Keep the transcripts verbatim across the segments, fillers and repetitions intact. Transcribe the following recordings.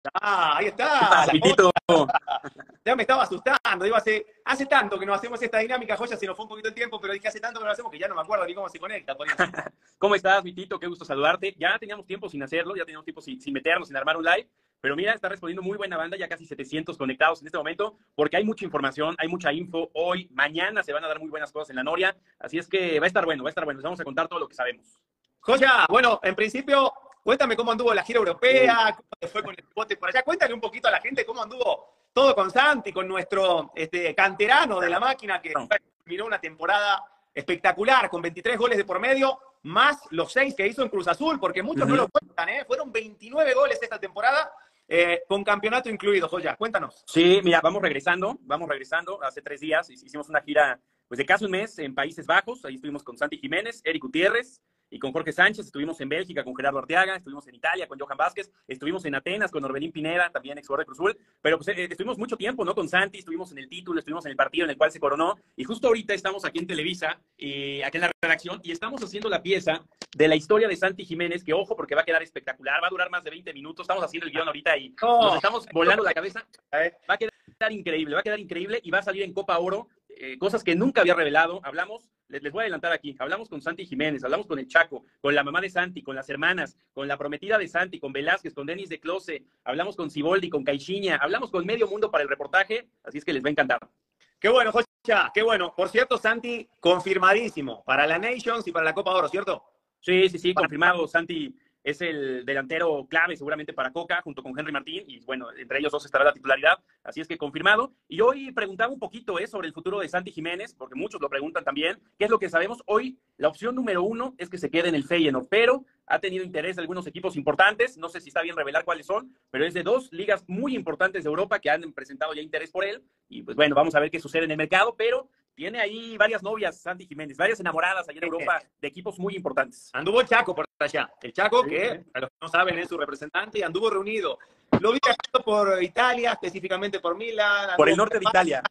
Ah, ahí ¿Qué está, pasa, la Pitito? joya. Ya me estaba asustando. Digo, hace, hace tanto que no hacemos esta dinámica, joya, se nos fue un poquito el tiempo, pero dije hace tanto que no lo hacemos que ya no me acuerdo ni cómo se conecta. Por eso. ¿Cómo estás, Pitito? Qué gusto saludarte. Ya teníamos tiempo sin hacerlo, ya teníamos tiempo sin, sin meternos, sin armar un live. Pero mira, está respondiendo muy buena banda, ya casi setecientos conectados en este momento, porque hay mucha información, hay mucha info. Hoy, mañana se van a dar muy buenas cosas en la Noria. Así es que va a estar bueno, va a estar bueno. Les vamos a contar todo lo que sabemos. Joya, bueno, en principio, cuéntame cómo anduvo la gira europea, cómo te fue con el bote por allá. Cuéntale un poquito a la gente cómo anduvo todo con Santi, con nuestro este, canterano de la máquina que terminó una temporada espectacular, con veintitrés goles de por medio, más los seis que hizo en Cruz Azul, porque muchos uh-huh. no lo cuentan, ¿eh? Fueron veintinueve goles esta temporada, eh, con campeonato incluido. Joya, cuéntanos. Sí, mira, vamos regresando, vamos regresando. Hace tres días hicimos una gira pues de casi un mes en Países Bajos. Ahí estuvimos con Santi Jiménez, Eric Gutiérrez y con Jorge Sánchez. Estuvimos en Bélgica con Gerardo Arteaga, estuvimos en Italia con Johan Vázquez, estuvimos en Atenas con Orbelín Pineda, también ex jugador de Cruz Azul. Pero pues eh, estuvimos mucho tiempo, ¿no? Con Santi, estuvimos en el título, estuvimos en el partido en el cual se coronó. Y justo ahorita estamos aquí en Televisa, eh, aquí en la redacción, y estamos haciendo la pieza de la historia de Santi Jiménez, que ojo, porque va a quedar espectacular, va a durar más de veinte minutos. Estamos haciendo el guión ahorita y oh. nos estamos volando la cabeza. Va a quedar increíble, va a quedar increíble y va a salir en Copa Oro, eh, cosas que nunca había revelado. Hablamos, les, les voy a adelantar aquí, hablamos con Santi Jiménez, hablamos con el Chaco, con la mamá de Santi, con las hermanas, con la prometida de Santi, con Velázquez, con Denis de Close, hablamos con Siboldi, con Caixinha, hablamos con medio mundo para el reportaje, así es que les va a encantar. Qué bueno, Jocha, qué bueno. Por cierto, Santi, confirmadísimo para la Nations y para la Copa Oro, ¿cierto? Sí, sí, sí, confirmado. Santi es el delantero clave seguramente para Coca, junto con Henry Martín, y bueno, entre ellos dos estará la titularidad, así es que confirmado. Y hoy preguntaba un poquito eh, sobre el futuro de Santi Jiménez, porque muchos lo preguntan también, ¿qué es lo que sabemos? Hoy la opción número uno es que se quede en el Feyenoord, pero ha tenido interés de algunos equipos importantes, no sé si está bien revelar cuáles son, pero es de dos ligas muy importantes de Europa que han presentado ya interés por él, y pues bueno, vamos a ver qué sucede en el mercado, pero tiene ahí varias novias, Santi Jiménez, varias enamoradas allá en Europa de equipos muy importantes. Anduvo el Chaco por allá. El Chaco, sí, que, para los que no saben, es su representante, y anduvo reunido. Lo vi viajando por Italia, específicamente por Milán. Por el norte de Italia.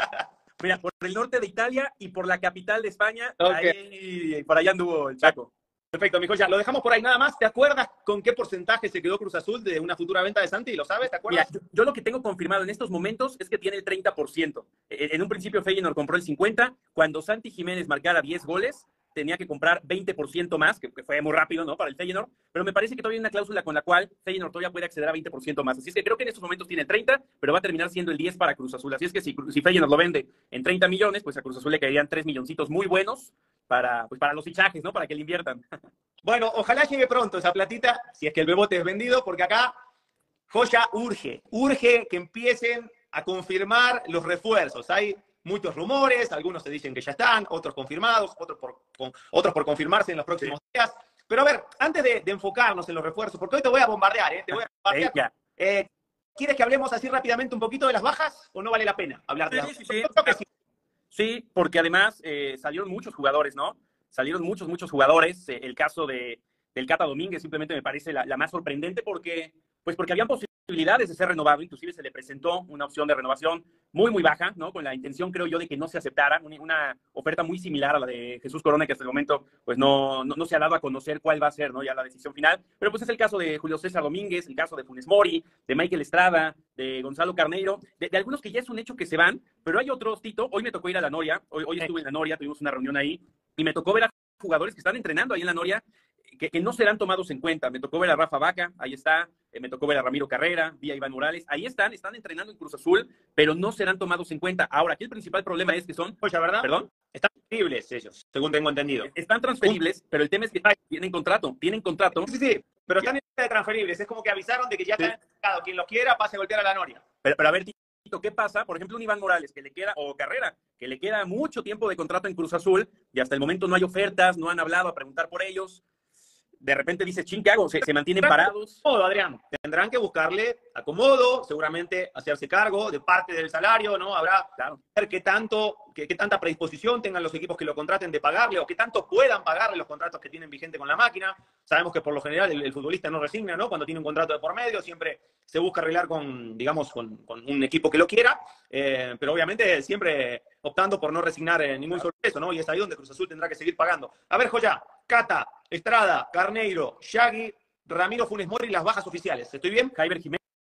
Mira, por el norte de Italia y por la capital de España, okay. ahí, por allá anduvo el Chaco. Perfecto, mi joya. Lo dejamos por ahí nada más. ¿Te acuerdas con qué porcentaje se quedó Cruz Azul de una futura venta de Santi? ¿Lo sabes? ¿Te acuerdas? Mira, yo, yo lo que tengo confirmado en estos momentos es que tiene el treinta por ciento. En un principio Feyenoord compró el cincuenta por ciento. Cuando Santi Jiménez marcara diez goles, tenía que comprar veinte por ciento más, que, que fue muy rápido, ¿no? Para el Feyenoord. Pero me parece que todavía hay una cláusula con la cual Feyenoord todavía puede acceder a veinte por ciento más. Así es que creo que en estos momentos tiene treinta, pero va a terminar siendo el diez para Cruz Azul. Así es que si, si Feyenoord lo vende en treinta millones, pues a Cruz Azul le caerían tres milloncitos muy buenos para, pues para los fichajes, ¿no? Para que le inviertan. Bueno, ojalá llegue pronto esa platita, si es que el Bebote es vendido, porque acá, joya, urge, urge que empiecen a confirmar los refuerzos. Hay muchos rumores, algunos se dicen que ya están, otros confirmados, otros por, con, otros por confirmarse en los próximos sí. días. Pero a ver, antes de, de enfocarnos en los refuerzos, porque hoy te voy a bombardear, ¿eh? Te voy a bombardear. Eh, ¿Quieres que hablemos así rápidamente un poquito de las bajas o no vale la pena hablar de las bajas? Sí, sí, sí. Yo creo que sí. Sí, porque además eh, salieron muchos jugadores, ¿no? Salieron muchos, muchos jugadores. Eh, el caso de, del Cata Domínguez simplemente me parece la, la más sorprendente porque, pues porque habían posibilidades de ser renovado. Inclusive se le presentó una opción de renovación muy, muy baja, ¿no? Con la intención, creo yo, de que no se aceptara. Una, una oferta muy similar a la de Jesús Corona, que hasta el momento pues no, no, no se ha dado a conocer cuál va a ser, ¿no? Ya la decisión final. Pero pues es el caso de Julio César Domínguez, el caso de Funes Mori, de Michael Estrada, de Gonzalo Carneiro, de, de algunos que ya es un hecho que se van, pero hay otros, Tito. Hoy me tocó ir a la Noria, hoy, hoy estuve en la Noria, tuvimos una reunión ahí, y me tocó ver a jugadores que están entrenando ahí en la Noria, que, que no serán tomados en cuenta. Me tocó ver a Rafa Vaca, ahí está, eh, me tocó ver a Ramiro Carrera, vi a Iván Morales, ahí están, están entrenando en Cruz Azul, pero no serán tomados en cuenta. Ahora, aquí el principal problema es que son... Oye, ¿verdad? ¿Perdón? Están transferibles ellos, según tengo entendido. Están transferibles, pero el tema es que tienen contrato, tienen contrato. Sí, sí, sí, pero están en lista de transferibles. Es como que avisaron de que ya sí. están mercado. Quien los quiera pase a golpear a la Noria. Pero, pero a ver, ¿qué pasa? Por ejemplo, un Iván Morales, que le queda, o Carrera, que le queda mucho tiempo de contrato en Cruz Azul, y hasta el momento no hay ofertas, no han hablado a preguntar por ellos. De repente dices, ching, ¿qué hago? ¿Se, se mantienen parados? Acomodo, Adrián. Tendrán que buscarle acomodo, seguramente hacerse cargo de parte del salario, ¿no? Habrá claro. ver qué tanto, qué, qué tanta predisposición tengan los equipos que lo contraten de pagarle, o qué tanto puedan pagarle los contratos que tienen vigente con la máquina. Sabemos que por lo general el, el futbolista no resigna, ¿no? Cuando tiene un contrato de por medio, siempre se busca arreglar con, digamos, con, con un equipo que lo quiera, eh, pero obviamente siempre optando por no resignar eh, ningún sobrepeso, ¿no? Y es ahí donde Cruz Azul tendrá que seguir pagando. A ver, Joya, Cata, Estrada, Carneiro, Yagui, Ramiro Funes Mori, las bajas oficiales. ¿Estoy bien? Jaiber Jiménez,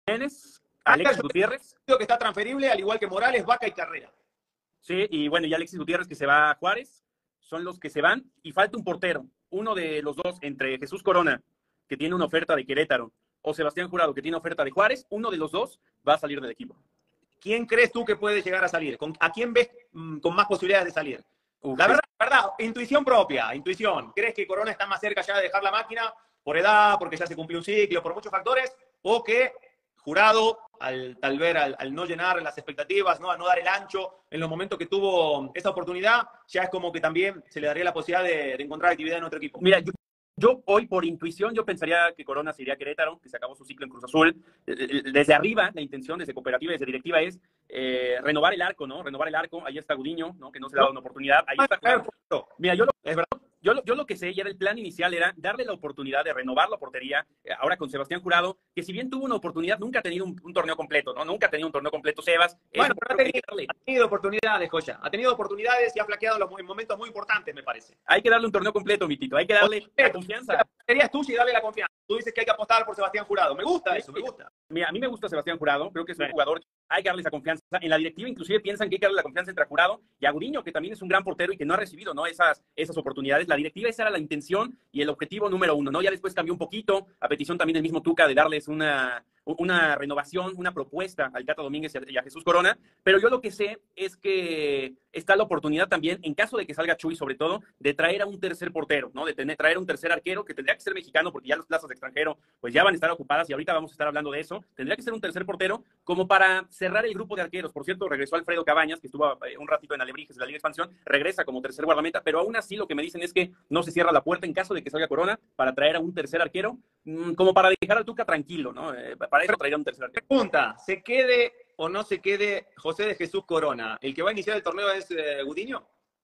Jiménez, Alexis Gutiérrez. Creo que está transferible, al igual que Morales, Vaca y Carrera. Sí, y bueno, y Alexis Gutiérrez que se va a Juárez, son los que se van, y falta un portero. Uno de los dos, entre Jesús Corona, que tiene una oferta de Querétaro, o Sebastián Jurado, que tiene oferta de Juárez, uno de los dos va a salir del equipo. ¿Quién crees tú que puede llegar a salir? ¿A quién ves mmm, con más posibilidades de salir? Uf, la verdad, la verdad, intuición propia, intuición. ¿Crees que Corona está más cerca ya de dejar la máquina por edad, porque ya se cumplió un ciclo, por muchos factores? ¿O que Jurado, al tal vez al, al no llenar las expectativas, ¿no? A no dar el ancho en los momentos que tuvo esa oportunidad, ya es como que también se le daría la posibilidad de, de encontrar actividad en otro equipo? Mira, yo, yo hoy por intuición yo pensaría que Corona se iría a Querétaro, que se acabó su ciclo en Cruz Azul. Desde arriba, la intención desde cooperativa, desde directiva es eh, renovar el arco, ¿no? Renovar el arco. Ahí está Gudiño, ¿no? Que no se le ha dado una oportunidad. Ahí está Jurado. Mira, yo lo, es verdad. Yo, yo lo que sé, y era el plan inicial, era darle la oportunidad de renovar la portería, eh, ahora con Sebastián Jurado, que si bien tuvo una oportunidad, nunca ha tenido un, un torneo completo, ¿no? Nunca ha tenido un torneo completo, Sebas. Bueno, pero ha tenido, ha tenido oportunidades, Joya. Ha tenido oportunidades y ha flaqueado en los momentos muy importantes, me parece. Hay que darle un torneo completo, mi Tito. Hay que darle Oye, la confianza. Serías tú y darle la confianza. Tú dices que hay que apostar por Sebastián Jurado. Me gusta eso, me gusta. Mira, a mí me gusta Sebastián Jurado. Creo que es un jugador. Hay que darle esa confianza. En la directiva inclusive piensan que hay que darle la confianza entre Jurado y a Gudiño, que también es un gran portero y que no ha recibido, ¿no? esas, esas oportunidades. La directiva esa era la intención y el objetivo número uno, ¿no? Ya después cambió un poquito, a petición también del mismo Tuca de darles una, una renovación, una propuesta al Tata Domínguez y a Jesús Corona, pero yo lo que sé es que está la oportunidad también, en caso de que salga Chuy sobre todo, de traer a un tercer portero, ¿no? De tener, traer a un tercer arquero, que tendría que ser mexicano, porque ya las plazas de extranjero pues ya van a estar ocupadas y ahorita vamos a estar hablando de eso. Tendría que ser un tercer portero como para cerrar el grupo de arqueros. Por cierto, regresó Alfredo Cabañas, que estuvo un ratito en Alebrijes de la Liga de Expansión, regresa como tercer guardameta, pero aún así lo que me dicen es que no se cierra la puerta en caso de que salga Corona para traer a un tercer arquero, como para dejar al Tuca tranquilo, ¿no? Eh, para eso traería un tercer arquero. Pregunta, ¿se quede o no se quede José de Jesús Corona? ¿El que va a iniciar el torneo es eh, Gudiño?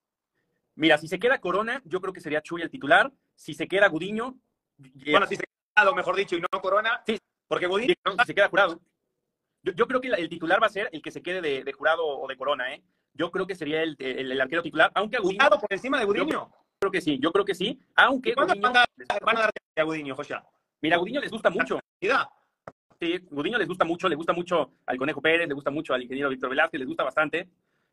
Mira, si se queda Corona, yo creo que sería Chuy el titular. Si se queda Gudiño... Bueno, si se queda, mejor dicho, y no Corona, sí, porque Gudiño... Si se queda Jurado. Yo, yo creo que el titular va a ser el que se quede de, de Jurado o de Corona, ¿eh? Yo creo que sería el, el, el arquero titular, aunque Gudiño... ¿Jurado por encima de Gudiño? Yo creo que sí, yo creo que sí, aunque... ¿Cuándo Gudiño, van, a, van a darte a Gudiño, Joya? Mira, a Gudiño les gusta mucho. ¿Edad? Sí, Gudiño les gusta mucho, le gusta mucho al Conejo Pérez, le gusta mucho al ingeniero Víctor Velázquez, les gusta bastante.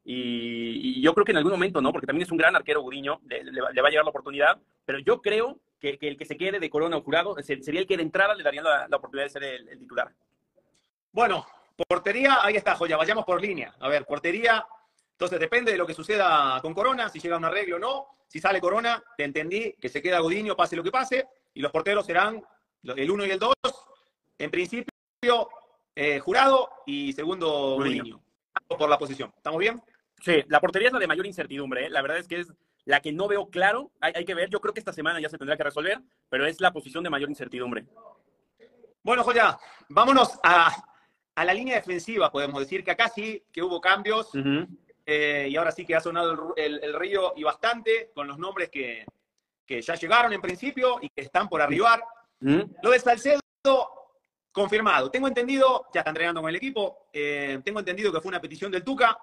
Y, y yo creo que en algún momento, ¿no? Porque también es un gran arquero Gudiño, le, le, le va a llegar la oportunidad, pero yo creo que, que el que se quede de Corona o Jurado sería el que de entrada le daría la, la oportunidad de ser el, el titular. Bueno, portería, ahí está, Joya, vayamos por línea. A ver, portería, entonces depende de lo que suceda con Corona, si llega a un arreglo o no. Si sale Corona, te entendí que se queda Gudiño, pase lo que pase, y los porteros serán el uno y el dos. En principio, eh, Jurado y segundo Gudiño, por la posición. ¿Estamos bien? Sí, la portería es la de mayor incertidumbre, ¿eh? La verdad es que es la que no veo claro. Hay, hay que ver, yo creo que esta semana ya se tendrá que resolver, pero es la posición de mayor incertidumbre. Bueno, Joya, vámonos a, a la línea defensiva, podemos decir que acá sí que hubo cambios, uh-huh. eh, y ahora sí que ha sonado el, el, el río y bastante, con los nombres que, que ya llegaron en principio y que están por arribar. Uh-huh. Lo de Salcedo, confirmado. Tengo entendido, ya está entrenando con el equipo, eh, tengo entendido que fue una petición del Tuca,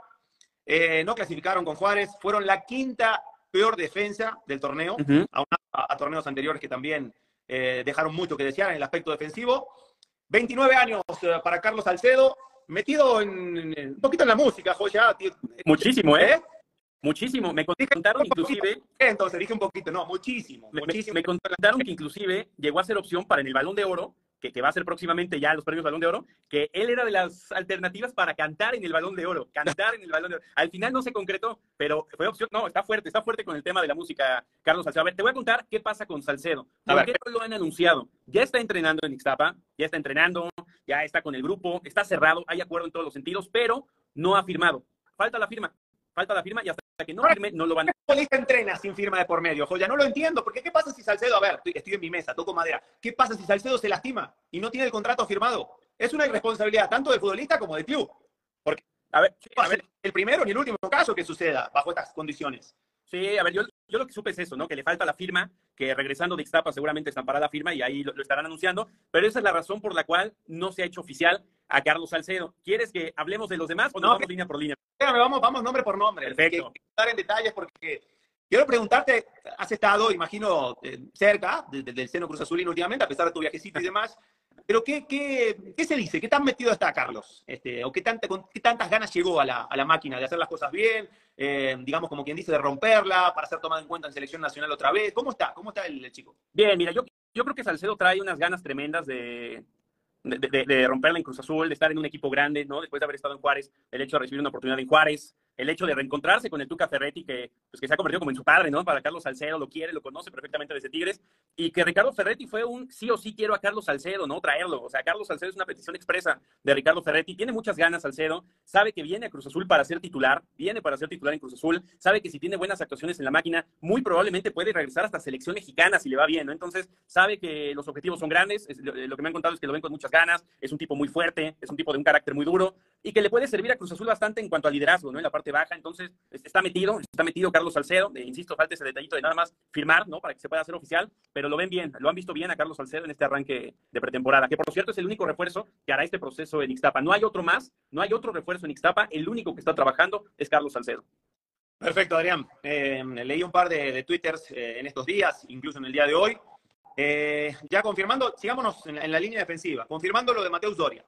eh, no clasificaron con Juárez, fueron la quinta peor defensa del torneo, uh-huh. a, una, a, a torneos anteriores que también eh, dejaron mucho que desear en el aspecto defensivo. veintinueve años eh, para Carlos Salcedo, metido en, en, un poquito en la música, Joya. Muchísimo, ¿eh? ¿eh? Muchísimo. Me contaron inclusive... Entonces dije un poquito, no, muchísimo. Me, muchísimo. me contaron que inclusive llegó a ser opción para en el Balón de Oro, que, que va a ser próximamente ya los premios Balón de Oro, que él era de las alternativas para cantar en el Balón de Oro, cantar en el Balón de Oro. Al final no se concretó, pero fue opción. No, está fuerte, está fuerte con el tema de la música, Carlos Salcedo. A ver, te voy a contar qué pasa con Salcedo. ¿Por qué no lo han anunciado? Ya está entrenando en Ixtapa, ya está entrenando, ya está con el grupo, está cerrado, hay acuerdo en todos los sentidos, pero no ha firmado. Falta la firma, falta la firma y hasta que no firme no lo van a... ¿Qué futbolista entrena sin firma de por medio, Joya? No lo entiendo, porque ¿qué pasa si Salcedo, a ver, estoy, estoy en mi mesa, toco madera, ¿qué pasa si Salcedo se lastima y no tiene el contrato firmado? Es una irresponsabilidad tanto del futbolista como del club. Porque, a ver, a ver, el primero ni el último caso que suceda bajo estas condiciones. Sí, a ver, yo, yo lo que supe es eso, ¿no? Que le falta la firma, que regresando de Ixtapa seguramente estampará la firma y ahí lo, lo estarán anunciando, pero esa es la razón por la cual no se ha hecho oficial a Carlos Salcedo. ¿Quieres que hablemos de los demás o nos no, vamos que, línea por línea? Vamos, vamos nombre por nombre. Perfecto. Que, que estar en detalles porque quiero preguntarte, has estado, imagino, eh, cerca de, de, del seno cruzazulino últimamente, a pesar de tu viajecito y demás. pero ¿qué, qué, qué se dice? ¿Qué tan metido está Carlos? Este, ¿O qué, tanta, con, qué tantas ganas llegó a la, a la máquina de hacer las cosas bien? Eh, digamos, como quien dice, de romperla, para ser tomado en cuenta en selección nacional otra vez. ¿Cómo está? ¿Cómo está el, el chico? Bien, mira, yo, yo creo que Salcedo trae unas ganas tremendas de, de, de, de romperla en Cruz Azul, de estar en un equipo grande, ¿no? Después de haber estado en Juárez, el hecho de recibir una oportunidad en Juárez, el hecho de reencontrarse con el Tuca Ferretti, que, pues, que se ha convertido como en su padre, ¿no? Para Carlos Salcedo, lo quiere, lo conoce perfectamente desde Tigres, y que Ricardo Ferretti fue un sí o sí quiero a Carlos Salcedo, ¿no? Traerlo. O sea, Carlos Salcedo es una petición expresa de Ricardo Ferretti. Tiene muchas ganas Salcedo, sabe que viene a Cruz Azul para ser titular, viene para ser titular en Cruz Azul, sabe que si tiene buenas actuaciones en la máquina, muy probablemente puede regresar hasta selección mexicana si le va bien, ¿no? Entonces, sabe que los objetivos son grandes, es, lo, lo que me han contado es que lo ven con muchas ganas, es un tipo muy fuerte, es un tipo de un carácter muy duro, y que le puede servir a Cruz Azul bastante en cuanto al liderazgo, ¿no? En la parte baja. Entonces, está metido, está metido Carlos Salcedo. Eh, insisto, falta ese detallito de nada más firmar, ¿no? Para que se pueda hacer oficial, pero lo ven bien, lo han visto bien a Carlos Salcedo en este arranque de pretemporada, que por cierto es el único refuerzo que hará este proceso en Ixtapa. No hay otro más, no hay otro refuerzo en Ixtapa, el único que está trabajando es Carlos Salcedo. Perfecto, Adrián. Eh, leí un par de, de twitters eh, en estos días, incluso en el día de hoy. Eh, ya confirmando, sigámonos en la, en la línea defensiva, confirmando lo de Mateus Doria.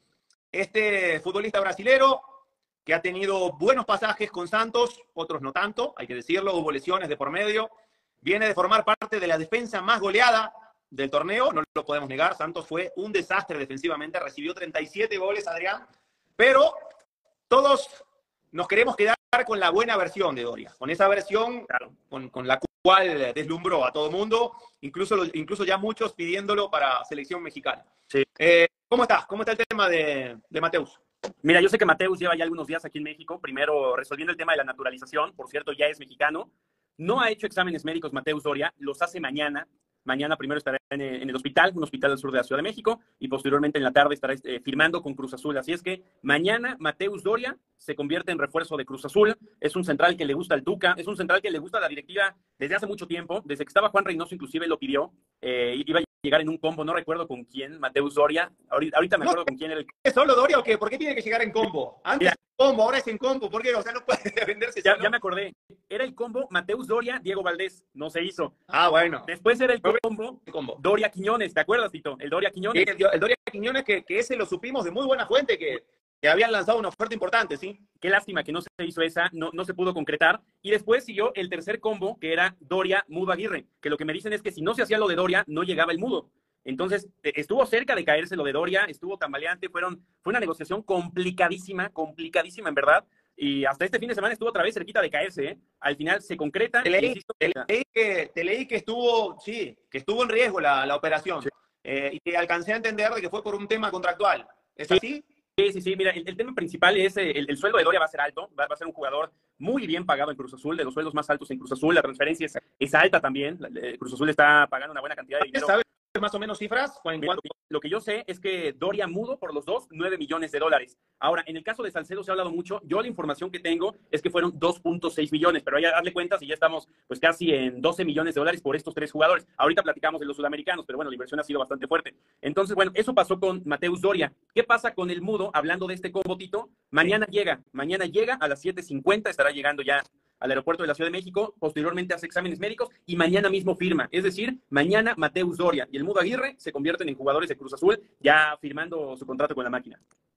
Este futbolista brasilero que ha tenido buenos pasajes con Santos, otros no tanto, hay que decirlo, hubo lesiones de por medio, viene de formar parte de la defensa más goleada del torneo, no lo podemos negar, Santos fue un desastre defensivamente, recibió treinta y siete goles, Adrián, pero todos nos queremos quedar con la buena versión de Doria, con esa versión claro, con, con la cual deslumbró a todo el mundo, incluso, incluso ya muchos pidiéndolo para selección mexicana. Sí. Eh, ¿Cómo está? ¿Cómo está el tema de, de Mateus? Mira, yo sé que Mateus lleva ya algunos días aquí en México, primero resolviendo el tema de la naturalización, por cierto, ya es mexicano, no ha hecho exámenes médicos Mateus Doria, los hace mañana. Mañana primero estará en el, en el hospital, un hospital del sur de la Ciudad de México, y posteriormente en la tarde estará eh, firmando con Cruz Azul. Así es que mañana Mateus Doria se convierte en refuerzo de Cruz Azul. Es un central que le gusta al Tuca, es un central que le gusta a la directiva desde hace mucho tiempo. Desde que estaba Juan Reynoso inclusive lo pidió. Eh, iba a llegar en un combo, no recuerdo con quién, Mateus Doria. Ahorita, ahorita me acuerdo no, con quién era el... ¿Es solo Doria o qué? ¿Por qué tiene que llegar en combo? Antes en combo, ahora es en combo. ¿Por qué? O sea, no puede venderse ya, solo. Ya me acordé. Era el combo Mateus Doria, Diego Valdés. No se hizo. Ah, bueno. Después era el combo, combo. Doria Quiñones. ¿Te acuerdas, Tito? El Doria Quiñones. El, el Doria Quiñones, que, que ese lo supimos de muy buena fuente, que, que habían lanzado una oferta importante, ¿sí? Qué lástima que no se hizo esa, no, no se pudo concretar. Y después siguió el tercer combo, que era Doria Mudo Aguirre, que lo que me dicen es que si no se hacía lo de Doria, no llegaba el Mudo. Entonces, estuvo cerca de caerse lo de Doria, estuvo tambaleante, fueron, fue una negociación complicadísima, complicadísima en verdad, y hasta este fin de semana estuvo otra vez cerquita de caerse, ¿eh? Al final se concreta. Te leí, te leí, que, te leí que estuvo, sí, que estuvo en riesgo la, la operación, sí. eh, y que alcancé a entender de que fue por un tema contractual. ¿Es sí. así? Sí, sí, sí, mira, el, el tema principal es el, el sueldo de Doria va a ser alto, va, va a ser un jugador muy bien pagado en Cruz Azul, de los sueldos más altos en Cruz Azul, la transferencia es, es alta también, Cruz Azul está pagando una buena cantidad de dinero. ¿Sabes más o menos cifras? ¿En Mira, lo que yo sé es que Doria Mudo por los dos, nueve millones de dólares. Ahora, en el caso de Salcedo se ha hablado mucho, yo la información que tengo es que fueron dos punto seis millones, pero ahí hazle cuentas y ya estamos pues casi en doce millones de dólares por estos tres jugadores. Ahorita platicamos de los sudamericanos, pero bueno, la inversión ha sido bastante fuerte. Entonces, bueno, eso pasó con Mateus Doria. ¿Qué pasa con el Mudo? Hablando de este combo, Tito, mañana sí. llega, mañana llega a las siete cincuenta, estará llegando ya al aeropuerto de la Ciudad de México, posteriormente hace exámenes médicos y mañana mismo firma. Es decir, mañana Mateus Doria y el Mudo Aguirre se convierten en jugadores de Cruz Azul, ya firmando su contrato con la máquina.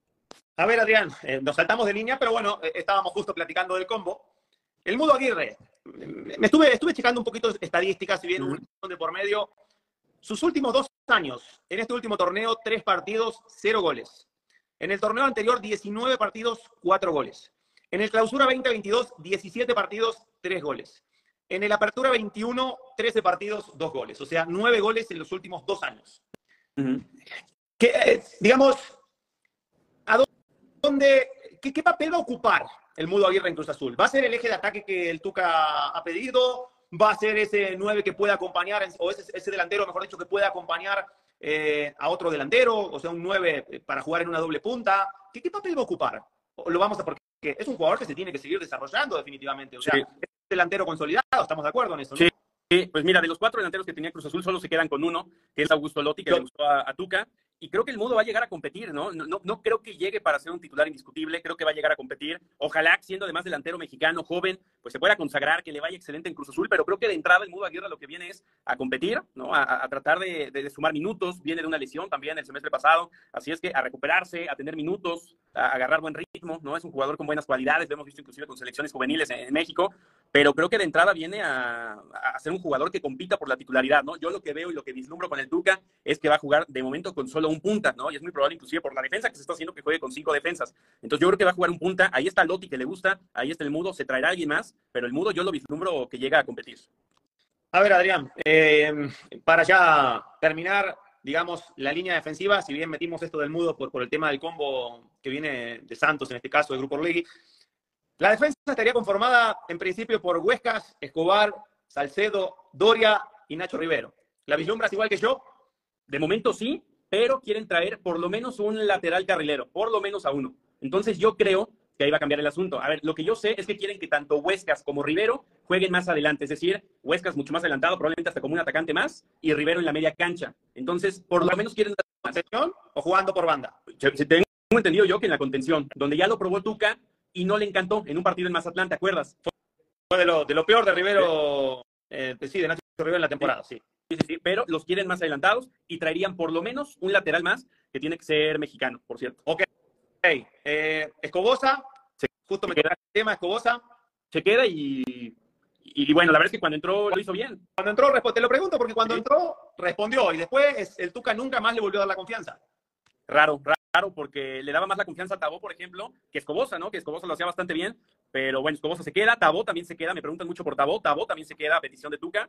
A ver, Adrián, eh, nos saltamos de línea, pero bueno, eh, estábamos justo platicando del combo. El Mudo Aguirre, me estuve, estuve checando un poquito de estadísticas, si bien uh-huh. un de por medio. Sus últimos dos años, en este último torneo, tres partidos, cero goles. En el torneo anterior, diecinueve partidos, cuatro goles. En el Clausura veinte veintidós, diecisiete partidos, tres goles. En el Apertura veintiuno, trece partidos, dos goles. O sea, nueve goles en los últimos dos años. Uh-huh. Que, eh, digamos, ¿a dónde, qué, qué papel va a ocupar el Mudo Aguirre en Cruz Azul? ¿Va a ser el eje de ataque que el Tuca ha pedido? ¿Va a ser ese nueve que pueda acompañar, o ese, ese delantero, mejor dicho, que pueda acompañar eh, a otro delantero? O sea, un nueve para jugar en una doble punta. ¿Qué, qué papel va a ocupar? Lo vamos a... Porque es un jugador que se tiene que seguir desarrollando definitivamente. O sea, sí. es un delantero consolidado, estamos de acuerdo en eso, ¿no? Sí. Sí, pues mira, de los cuatro delanteros que tenía Cruz Azul, solo se quedan con uno, que es Augusto Lotti, que Yo... le gustó a, a Tuca, y creo que el Mudo va a llegar a competir, ¿no? No, no, no creo que llegue para ser un titular indiscutible, creo que va a llegar a competir. Ojalá, siendo además delantero mexicano, joven, pues se pueda consagrar, que le vaya excelente en Cruz Azul, pero creo que de entrada el Mudo Aguirre lo que viene es a competir, ¿no? A, a tratar de, de, de sumar minutos, viene de una lesión también el semestre pasado, así es que a recuperarse, a tener minutos, a agarrar buen ritmo, ¿no? Es un jugador con buenas cualidades, lo hemos visto inclusive con selecciones juveniles en, en México, pero creo que de entrada viene a, a ser un jugador que compita por la titularidad, ¿no? Yo lo que veo y lo que vislumbro con el Tuca es que va a jugar de momento con solo un punta, ¿no? Y es muy probable inclusive por la defensa que se está haciendo que juegue con cinco defensas. Entonces yo creo que va a jugar un punta, ahí está Lotti que le gusta, ahí está el Mudo, se traerá alguien más, pero el Mudo yo lo vislumbro que llega a competir. A ver, Adrián, eh, para ya terminar, digamos, la línea defensiva, si bien metimos esto del Mudo por, por el tema del combo que viene de Santos, en este caso, de Grupo Orlegui, la defensa estaría conformada en principio por Huescas, Escobar, Salcedo, Doria y Nacho Rivero. ¿La vislumbras igual que yo? De momento sí, pero quieren traer por lo menos un lateral carrilero, por lo menos a uno. Entonces yo creo que ahí va a cambiar el asunto. A ver, lo que yo sé es que quieren que tanto Huescas como Rivero jueguen más adelante, es decir, Huescas mucho más adelantado, probablemente hasta como un atacante más, y Rivero en la media cancha. Entonces, por lo menos quieren... ¿Contención o jugando por banda? Tengo entendido yo que en la contención, donde ya lo probó Tuca y no le encantó en un partido en Mazatlán, ¿te acuerdas? Fue de lo, de lo peor de Rivero, eh, sí, de Nacho Rivero en la temporada, sí. Sí, sí, sí, pero los quieren más adelantados y traerían por lo menos un lateral más que tiene que ser mexicano, por cierto. Ok. Okay. Eh, Escobosa, se, justo se me queda queda el tema, Escobosa. Se queda y, y, y bueno, la verdad es que cuando entró lo hizo bien. Cuando entró, te lo pregunto porque cuando sí. entró respondió y después el Tuca nunca más le volvió a dar la confianza. Raro, raro, porque le daba más la confianza a Tabó, por ejemplo, que Escobosa, ¿no? Que Escobosa lo hacía bastante bien, pero bueno, Escobosa se queda, Tabó también se queda, me preguntan mucho por Tabó, Tabó también se queda a petición de Tuca,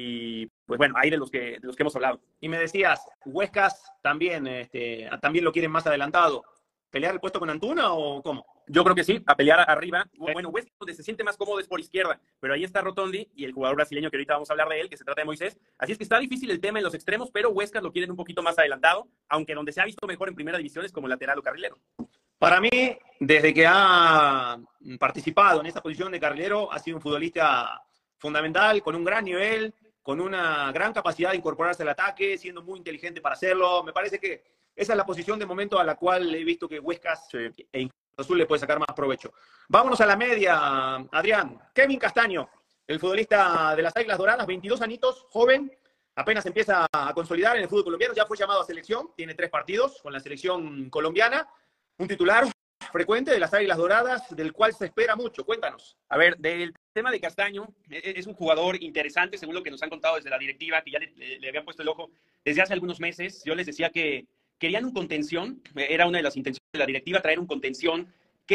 y pues bueno, ahí de los que, de los que hemos hablado. Y me decías, Huescas también, este, también lo quieren más adelantado. ¿Pelear el puesto con Antuna o cómo? Yo creo que sí, a pelear arriba. Bueno, West donde se siente más cómodo es por izquierda, pero ahí está Rotondi y el jugador brasileño que ahorita vamos a hablar de él, que se trata de Moisés. Así es que está difícil el tema en los extremos, pero Huescas lo quieren un poquito más adelantado, aunque donde se ha visto mejor en primera división es como lateral o carrilero. Para mí, desde que ha participado en esta posición de carrilero, ha sido un futbolista fundamental, con un gran nivel, con una gran capacidad de incorporarse al ataque, siendo muy inteligente para hacerlo. Me parece que esa es la posición de momento a la cual he visto que Huescas sí. e Azul le puede sacar más provecho. Vámonos a la media, Adrián. Kevin Castaño, el futbolista de las Águilas Doradas, veintidós añitos, joven, apenas empieza a consolidar en el fútbol colombiano, ya fue llamado a selección, tiene tres partidos con la selección colombiana, un titular frecuente de las Águilas Doradas, del cual se espera mucho. Cuéntanos. A ver, del tema de Castaño, es un jugador interesante, según lo que nos han contado desde la directiva, que ya le, le, le habían puesto el ojo desde hace algunos meses. Yo les decía que querían un contención, era una de las intenciones de la directiva, traer un contención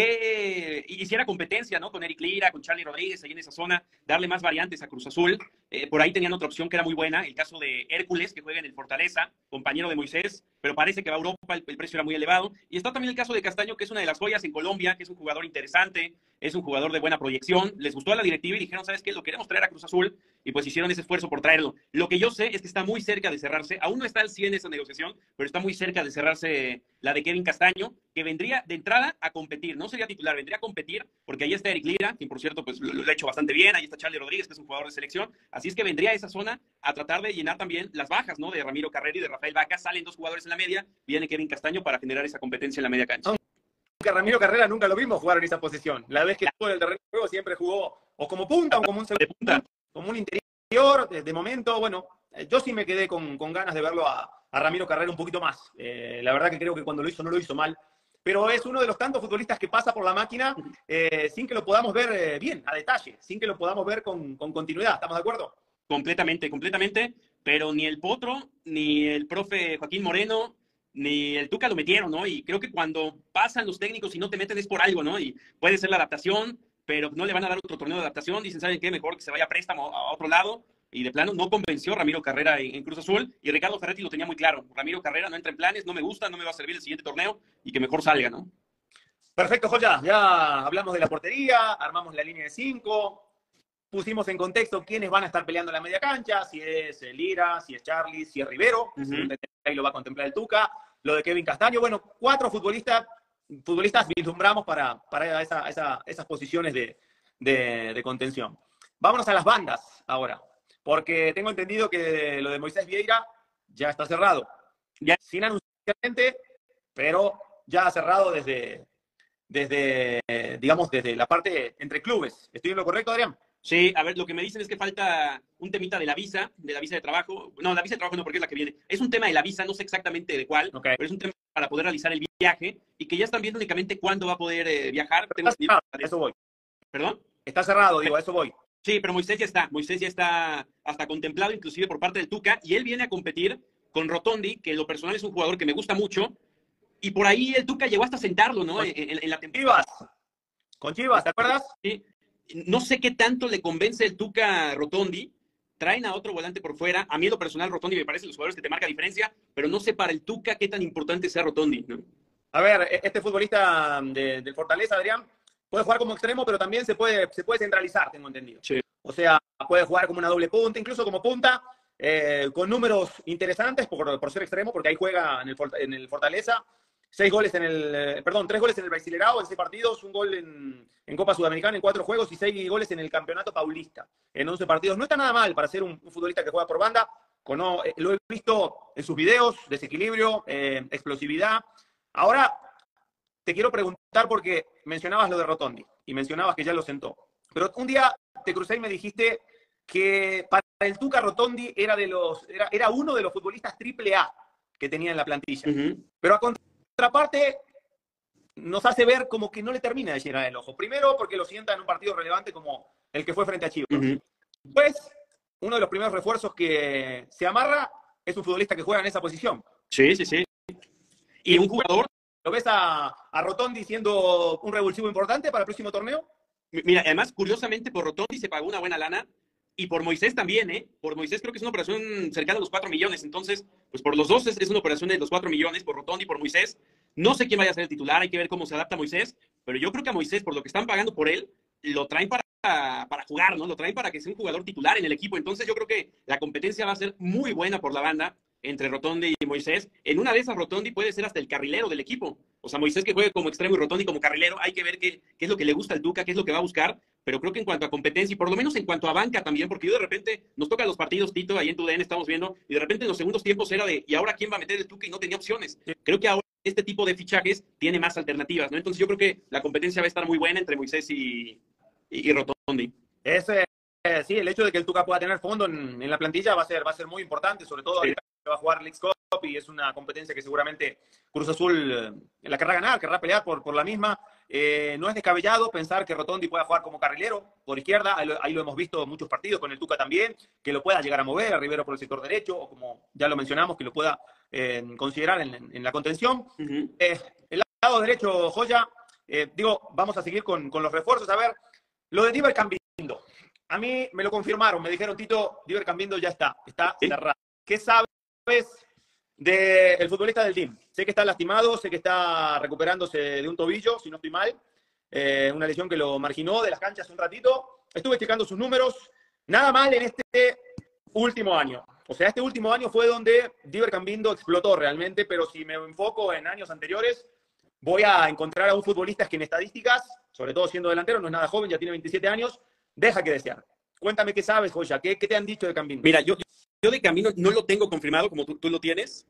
que hiciera competencia, ¿no? Con Eric Lira, con Charlie Rodríguez, ahí en esa zona, darle más variantes a Cruz Azul. Eh, por ahí tenían otra opción que era muy buena, el caso de Hércules, que juega en el Fortaleza, compañero de Moisés, pero parece que va a Europa, el, el precio era muy elevado. Y está también el caso de Castaño, que es una de las joyas en Colombia, que es un jugador interesante, es un jugador de buena proyección. Les gustó a la directiva y dijeron, ¿sabes qué? Lo queremos traer a Cruz Azul, y pues hicieron ese esfuerzo por traerlo. Lo que yo sé es que está muy cerca de cerrarse, aún no está al cien esa negociación, pero está muy cerca de cerrarse la de Kevin Castaño, que vendría de entrada a competir, no sería titular, vendría a competir, porque ahí está Eric Lira, quien por cierto pues lo, lo ha hecho bastante bien, ahí está Charlie Rodríguez, que es un jugador de selección, así es que vendría a esa zona a tratar de llenar también las bajas, ¿no? De Ramiro Carrera y de Rafael Vaca, salen dos jugadores en la media, viene Kevin Castaño para generar esa competencia en la media cancha. Aunque Ramiro Carrera nunca lo vimos jugar en esa posición, la vez que estuvo en el terreno de juego siempre jugó o como punta o como un segundo punta, como un interior, de, de momento, bueno, yo sí me quedé con, con ganas de verlo a, a Ramiro Carrera un poquito más, eh, la verdad que creo que cuando lo hizo no lo hizo mal, pero es uno de los tantos futbolistas que pasa por la máquina eh, sin que lo podamos ver eh, bien, a detalle, sin que lo podamos ver con, con continuidad. ¿Estamos de acuerdo? Completamente, completamente, pero ni el Potro, ni el profe Joaquín Moreno, ni el Tuca lo metieron, ¿no? Y creo que cuando pasan los técnicos y no te meten es por algo, ¿no? Y puede ser la adaptación, pero no le van a dar otro torneo de adaptación. Dicen, ¿saben qué? Mejor que se vaya a préstamo a otro lado. Y de plano no convenció Ramiro Carrera en, en Cruz Azul. Y Ricardo Ferretti lo tenía muy claro. Ramiro Carrera no entra en planes, no me gusta, no me va a servir el siguiente torneo y que mejor salga, ¿no? Perfecto, Joya. Ya hablamos de la portería, armamos la línea de cinco, pusimos en contexto quiénes van a estar peleando en la media cancha, si es Lira, si es Charlie, si es Rivero, uh-huh. si ahí lo va a contemplar el Tuca, lo de Kevin Castaño. Bueno, cuatro futbolistas, futbolistas vislumbramos para, para esa, esa, esas posiciones de, de, de contención. Vámonos a las bandas ahora, porque tengo entendido que lo de Moisés Vieira ya está cerrado. Ya sin anunciar oficialmente, pero ya ha cerrado desde, desde, digamos, desde la parte entre clubes. ¿Estoy en lo correcto, Adrián? Sí, a ver, lo que me dicen es que falta un temita de la visa, de la visa de trabajo. No, la visa de trabajo no, porque es la que viene. Es un tema de la visa, no sé exactamente de cuál, Okay. pero es un tema para poder realizar el viaje y que ya están viendo únicamente cuándo va a poder eh, viajar. Tengo Está cerrado, a eso voy. ¿Perdón? Está cerrado, digo, a eso voy. Sí, pero Moisés ya está. Moisés ya está hasta contemplado, inclusive por parte del Tuca, y él viene a competir con Rotondi, que en lo personal es un jugador que me gusta mucho, y por ahí el Tuca llegó hasta sentarlo, ¿no? En, en, en la temporada. Chivas. Con Chivas, ¿te acuerdas? Sí. No sé qué tanto le convence el Tuca a Rotondi. Traen a otro volante por fuera. A mí, en lo personal, Rotondi me parece los jugadores que te marca diferencia, pero no sé para el Tuca qué tan importante sea Rotondi, ¿no? A ver, este futbolista de, del Fortaleza, Adrián, puede jugar como extremo, pero también se puede, se puede centralizar, tengo entendido. Sí. O sea, puede jugar como una doble punta, incluso como punta, eh, con números interesantes por, por ser extremo, porque ahí juega en el, en el Fortaleza. Seis goles en el, eh, perdón, tres goles en el Brasileirao en seis partidos, un gol en, en Copa Sudamericana en cuatro juegos y seis goles en el Campeonato Paulista en once partidos. No está nada mal para ser un, un futbolista que juega por banda. Con, no, eh, lo he visto en sus videos, desequilibrio, eh, explosividad. Ahora, te quiero preguntar porque mencionabas lo de Rotondi y mencionabas que ya lo sentó. Pero un día te crucé y me dijiste que para el Tuca Rotondi era, de los, era, era uno de los futbolistas triple A que tenía en la plantilla. Uh-huh. Pero a contraparte nos hace ver como que no le termina de llenar el ojo. Primero porque lo sienta en un partido relevante como el que fue frente a Chivas. Uh-huh. Después, uno de los primeros refuerzos que se amarra es un futbolista que juega en esa posición. Sí, sí, sí. Y, y un jugador... ¿Lo ves a, a Rotondi siendo un revulsivo importante para el próximo torneo? Mira, además, curiosamente, por Rotondi se pagó una buena lana y por Moisés también, ¿eh? Por Moisés creo que es una operación cercana a los cuatro millones. Entonces, pues por los dos es, es una operación de los cuatro millones, por Rotondi y por Moisés. No sé quién vaya a ser el titular, hay que ver cómo se adapta Moisés, pero yo creo que a Moisés, por lo que están pagando por él, lo traen para, para jugar, ¿no? Lo traen para que sea un jugador titular en el equipo. Entonces, yo creo que la competencia va a ser muy buena por la banda entre Rotondi y Moisés. En una de esas, Rotondi puede ser hasta el carrilero del equipo. O sea, Moisés que juegue como extremo y Rotondi como carrilero. Hay que ver qué, qué es lo que le gusta al Tuca, qué es lo que va a buscar. Pero creo que en cuanto a competencia y por lo menos en cuanto a banca también, porque yo de repente nos toca los partidos, Tito, ahí en tu D N estamos viendo, y de repente en los segundos tiempos era de, ¿y ahora quién va a meter el Tuca? Y no tenía opciones. Creo que ahora este tipo de fichajes tiene más alternativas, ¿no? Entonces yo creo que la competencia va a estar muy buena entre Moisés y, y, y Rotondi. Ese, eh, sí, el hecho de que el Tuca pueda tener fondo en, en la plantilla va a ser, va a ser muy importante, sobre todo sí. Ahorita que va a jugar Leagues Cup y es una competencia que seguramente Cruz Azul eh, la querrá ganar, querrá pelear por, por la misma. Eh, no es descabellado pensar que Rotondi pueda jugar como carrilero por izquierda, ahí lo, ahí lo hemos visto en muchos partidos con el Tuca también, que lo pueda llegar a mover a Rivero por el sector derecho, o como ya lo mencionamos, que lo pueda eh, considerar en, en, en la contención. Uh-huh. eh, el lado derecho, Joya, eh, digo, vamos a seguir con, con los refuerzos. A ver, lo de Diver Cambindo, a mí me lo confirmaron, me dijeron, Tito, Diver Cambindo ya está, está ¿Sí? cerrado. ¿Qué sabes del futbolista del team? Sé que está lastimado, sé que está recuperándose de un tobillo, si no estoy mal, eh, una lesión que lo marginó de las canchas un ratito. Estuve checando sus números, nada mal en este último año. O sea, este último año fue donde Diver Cambindo explotó realmente, pero si me enfoco en años anteriores, voy a encontrar a un futbolista que en estadísticas, sobre todo siendo delantero, no es nada joven, ya tiene veintisiete años, deja que desear. Cuéntame qué sabes, Joya, ¿qué, qué te han dicho de Cambindo? Mira, yo, yo de Cambindo no lo tengo confirmado como tú, tú lo tienes.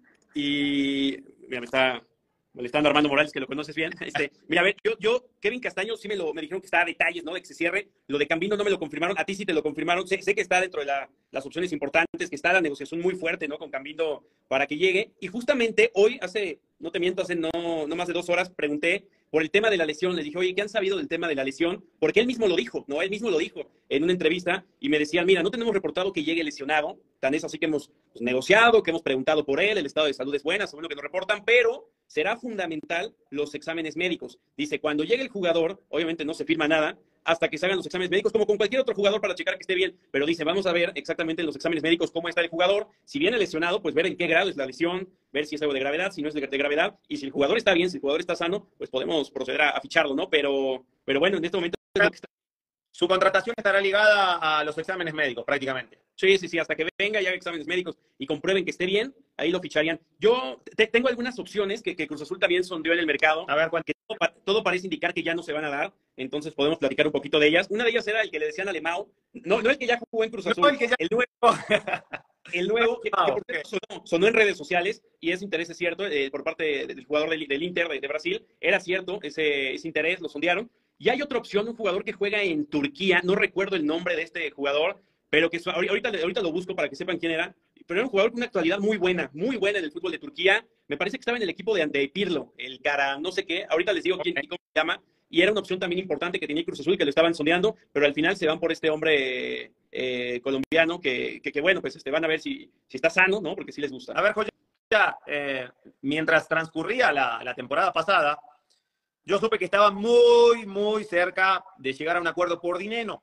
Y mira, me está molestando Armando Morales, que lo conoces bien. Este, mira, a ver, yo, yo, Kevin Castaño sí me, lo, me dijeron que está a detalles, ¿no? De que se cierre. Lo de Cambindo no me lo confirmaron. A ti sí te lo confirmaron. Sé, sé que está dentro de la, las opciones importantes, que está la negociación muy fuerte, ¿no? Con Cambindo para que llegue. Y justamente hoy, hace, no te miento, hace no, no más de dos horas, pregunté por el tema de la lesión. Le dije, oye, ¿qué han sabido del tema de la lesión? Porque él mismo lo dijo, ¿no? Él mismo lo dijo en una entrevista y me decían, mira, no tenemos reportado que llegue lesionado. Tan es así que hemos pues, negociado, que hemos preguntado por él, el estado de salud es buena, según lo que nos reportan, pero será fundamental los exámenes médicos. Dice, cuando llegue el jugador, obviamente no se firma nada, hasta que se hagan los exámenes médicos, como con cualquier otro jugador para checar que esté bien, pero dice, vamos a ver exactamente en los exámenes médicos cómo está el jugador, si viene lesionado, pues ver en qué grado es la lesión, ver si es algo de gravedad, si no es de, de gravedad, y si el jugador está bien, si el jugador está sano, pues podemos proceder a, a ficharlo, ¿no? Pero, pero bueno, en este momento es lo que está... Su contratación estará ligada a los exámenes médicos, prácticamente. Sí, sí, sí, hasta que venga y haga exámenes médicos y comprueben que esté bien, ahí lo ficharían. Yo te, tengo algunas opciones que, que Cruz Azul también sondeó en el mercado. A ver, ¿cuál? Que todo, todo parece indicar que ya no se van a dar, entonces podemos platicar un poquito de ellas. Una de ellas era el que le decían a Lemao, no, no el que ya jugó en Cruz Azul, no, el que ya... el nuevo, el nuevo, que, que por cierto sonó, sonó en redes sociales, y ese interés es cierto, eh, por parte del jugador del, del Inter de, de Brasil, era cierto, ese, ese interés, lo sondearon. Y hay otra opción, un jugador que juega en Turquía, no recuerdo el nombre de este jugador, pero que ahorita, ahorita lo busco para que sepan quién era, pero era un jugador con una actualidad muy buena, muy buena en el fútbol de Turquía. Me parece que estaba en el equipo de, de Pirlo, el cara no sé qué, ahorita les digo quién, cómo se llama, y era una opción también importante que tenía Cruz Azul, que lo estaban sondeando, pero al final se van por este hombre eh, colombiano, que, que, que bueno, pues este, van a ver si, si está sano, ¿no? Porque sí les gusta. A ver, Joya, eh, mientras transcurría la, la temporada pasada, yo supe que estaba muy, muy cerca de llegar a un acuerdo por Dineno.